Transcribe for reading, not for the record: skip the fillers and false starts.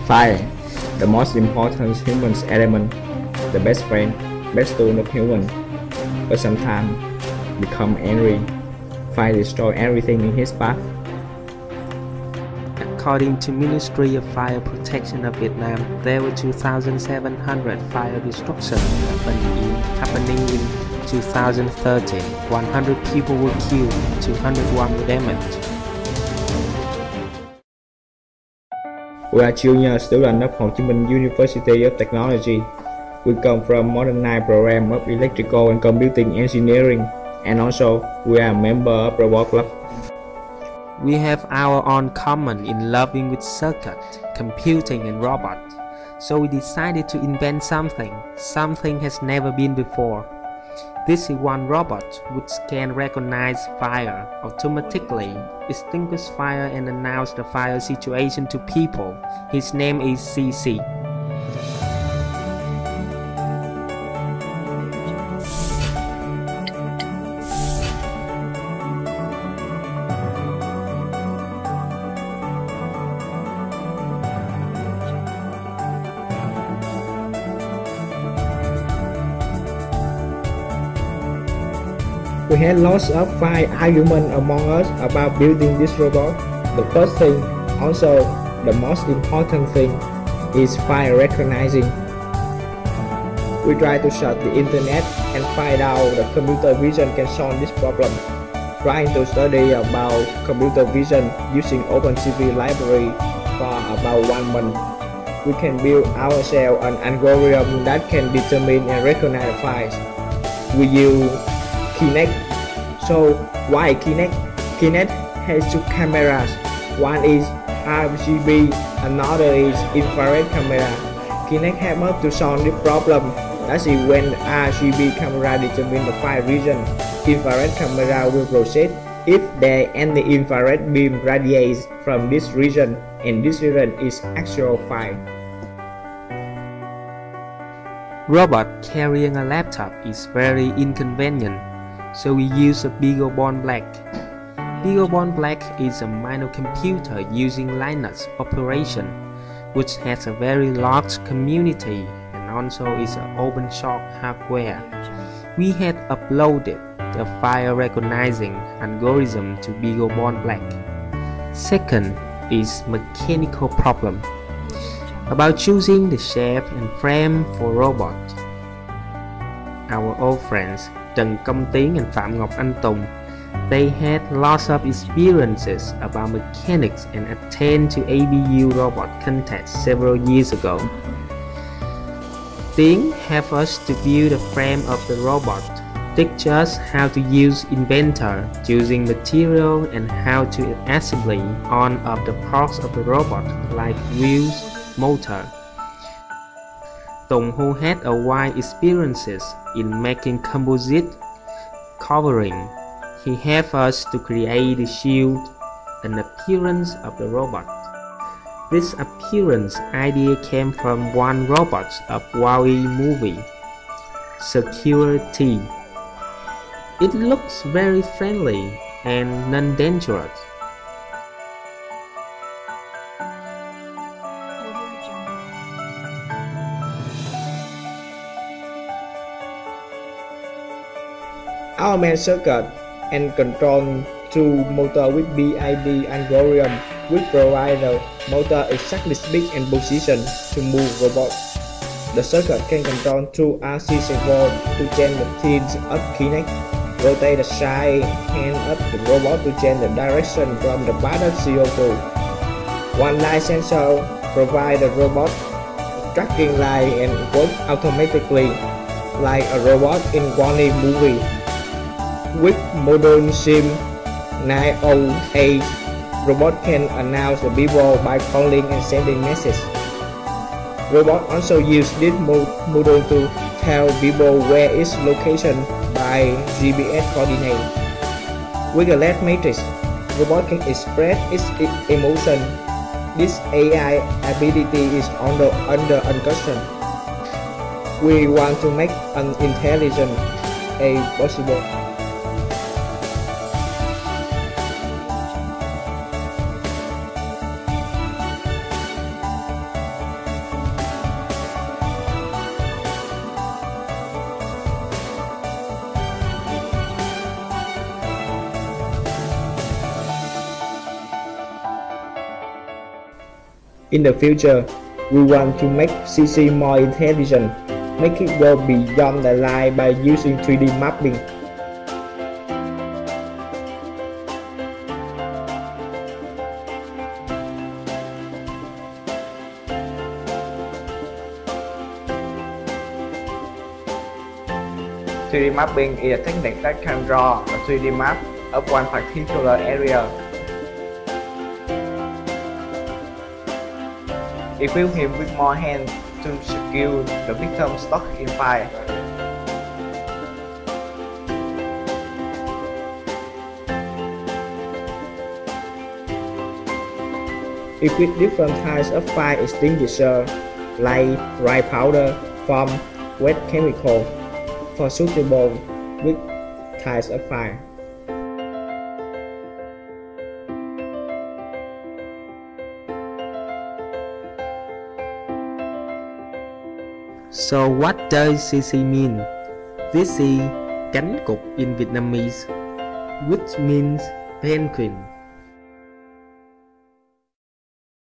Fire, the most important human element, the best friend, best tool of human, but sometimes become angry. Fire destroy everything in his path. According to Ministry of Fire Protection of Vietnam, there were 2,700 fire destruction happening in 2013. 100 people were killed, 201 were damaged. We are junior students of Ho Chi Minh University of Technology. We come from modernized program of electrical and computing engineering, and also we are a member of Robot Club. We have our own common in loving with circuit, computing and robot. So we decided to invent something has never been before. This is one robot which can recognize fire, automatically extinguish fire and announce the fire situation to people. His name is CC. We had lots of fine arguments among us about building this robot. The first thing, also the most important thing, is fire recognizing. We try to search the internet and find out the computer vision can solve this problem. Trying to study about computer vision using OpenCV library for about 1 month. We can build ourselves an algorithm that can determine and recognize files. We use Kinect. So why Kinect? Kinect has two cameras. One is RGB, another is infrared camera. Kinect helps us to solve this problem. That is when RGB camera determine the fire region. Infrared camera will proceed if there any infrared beam radiates from this region, and this region is actual fire. Robot carrying a laptop is very inconvenient. So we use a BeagleBoard Black. BeagleBoard Black is a microcomputer using Linux operation, which has a very large community and also is an open source hardware. We had uploaded the fire recognizing algorithm to BeagleBoard Black. Second is mechanical problem. About choosing the shape and frame for robot. Our old friends Trần Công Tiến and Phạm Ngọc Anh Tùng, they had lots of experiences about mechanics and attended to ABU robot contest several years ago. Tiến helped us to build a frame of the robot, teach us how to use Inventor, choosing material and how to assembly all of the parts of the robot like wheels, motor. Tùng, who had a wide experiences in making composite covering, he helped us to create the shield and appearance of the robot. This appearance idea came from one robot of WoW movie, Security. It looks very friendly and non-dangerous. Our main circuit and control two motor with BID algorithm, which provide the motor exactly speed and position to move robot. The circuit can control two RC servo to change the tilt of Kinect, rotate the side hand of the robot to change the direction from the path of CO2. One light sensor provides the robot tracking light and works automatically like a robot in WALL-E movie. With modern SIM 908, robot can announce the people by calling and sending messages. Robot also use this model to tell people where its location by GPS coordinate. With a LED matrix, robot can express its emotion. This AI ability is under discussion. We want to make an intelligent AI possible. In the future, we want to make CC more intelligent, make it go beyond the line by using 3D mapping. (3D mapping is a technique that can draw a 3D map of one particular area. Equip him with more hands to secure the victim stuck in fire. Equip different types of fire extinguisher like dry powder, foam, wet chemical for suitable with types of fire. So what does CC mean? This is cánh cụt in Vietnamese, which means penguin.